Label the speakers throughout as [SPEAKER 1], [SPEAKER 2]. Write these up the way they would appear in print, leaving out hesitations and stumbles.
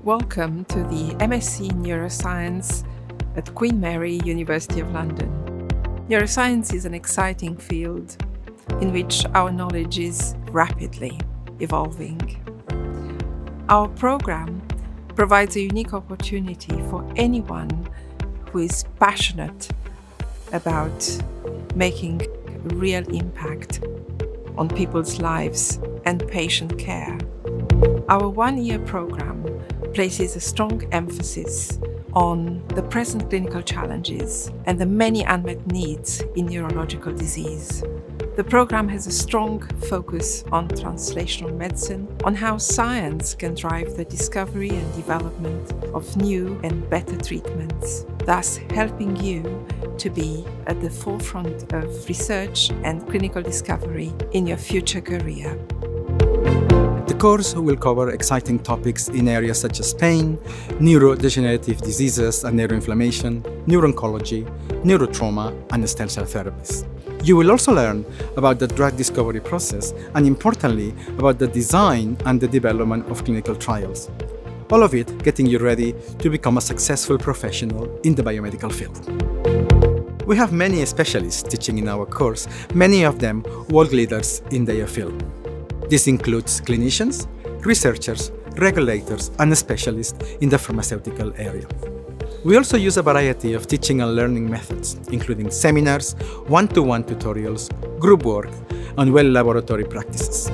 [SPEAKER 1] Welcome to the MSc Neuroscience at Queen Mary, University of London. Neuroscience is an exciting field in which our knowledge is rapidly evolving. Our program provides a unique opportunity for anyone who is passionate about making a real impact on people's lives and patient care. Our one-year program places a strong emphasis on the present clinical challenges and the many unmet needs in neurological disease. The program has a strong focus on translational medicine, on how science can drive the discovery and development of new and better treatments, thus helping you to be at the forefront of research and clinical discovery in your future career.
[SPEAKER 2] The course will cover exciting topics in areas such as pain, neurodegenerative diseases and neuroinflammation, neuro-oncology, neurotrauma, and stem cell therapies. You will also learn about the drug discovery process and, importantly, about the design and the development of clinical trials. All of it getting you ready to become a successful professional in the biomedical field. We have many specialists teaching in our course, many of them world leaders in their field. This includes clinicians, researchers, regulators, and specialists in the pharmaceutical area. We also use a variety of teaching and learning methods, including seminars, one-to-one tutorials, group work, and laboratory practices.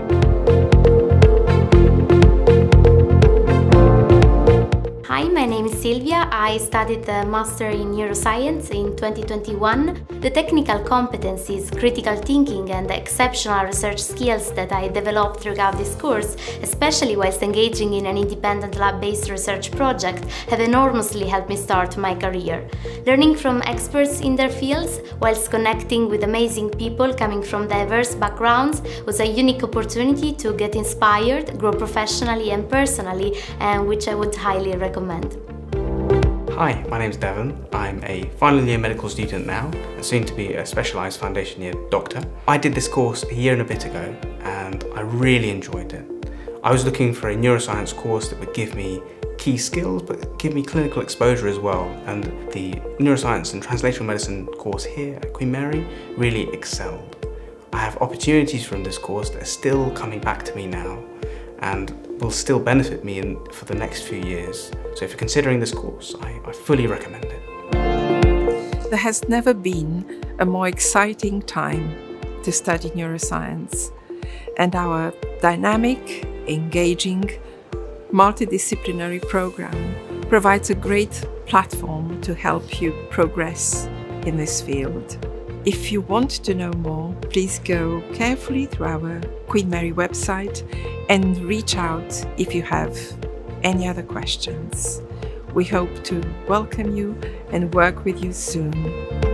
[SPEAKER 3] Hi, my name is Silvia. I studied the Master in Neuroscience in 2021. The technical competencies, critical thinking and the exceptional research skills that I developed throughout this course, especially whilst engaging in an independent lab-based research project, have enormously helped me start my career. Learning from experts in their fields whilst connecting with amazing people coming from diverse backgrounds was a unique opportunity to get inspired, grow professionally and personally, and which I would highly recommend.
[SPEAKER 4] Hi, my name is Devon. I'm a final year medical student now, and soon to be a specialised foundation year doctor. I did this course a year and a bit ago, and I really enjoyed it. I was looking for a neuroscience course that would give me key skills, but give me clinical exposure as well, and the neuroscience and translational medicine course here at Queen Mary really excelled. I have opportunities from this course that are still coming back to me now, and will still benefit me for the next few years. So if you're considering this course, I fully recommend it.
[SPEAKER 1] There has never been a more exciting time to study neuroscience, and our dynamic, engaging, multidisciplinary program provides a great platform to help you progress in this field. If you want to know more, please go carefully through our Queen Mary website and reach out if you have any other questions. We hope to welcome you and work with you soon.